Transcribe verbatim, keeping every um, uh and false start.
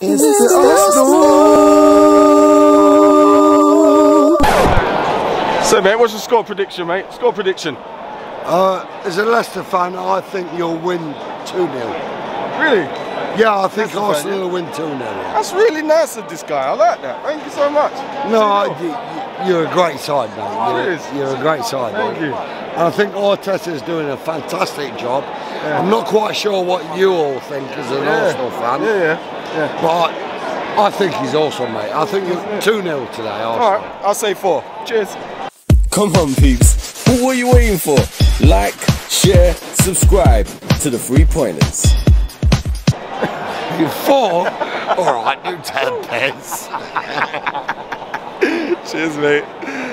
It's the Arsenal. So, mate, what's your score prediction, mate? Score prediction. Uh, as a Leicester fan, I think you'll win two nil. Really? Yeah, I think Leicester Arsenal fan, yeah? will win two nil. Yeah. That's really nice of this guy. I like that. Thank you so much. No, I, two nil. you, you're a great side, mate. You're, Cheers. you're a great side. Thank mate. you. And I think Arteta's doing a fantastic job. Yeah. I'm not quite sure what you all think as an Yeah. Arsenal fan, Yeah, yeah, yeah. but I think he's awesome, mate. I think you're two nil today, Arsenal. All right, I'll say four. Cheers. Come on, peeps. What are you waiting for? Like, share, subscribe to the Three Pointers. You four? All right, do ten pence. Cheers, mate.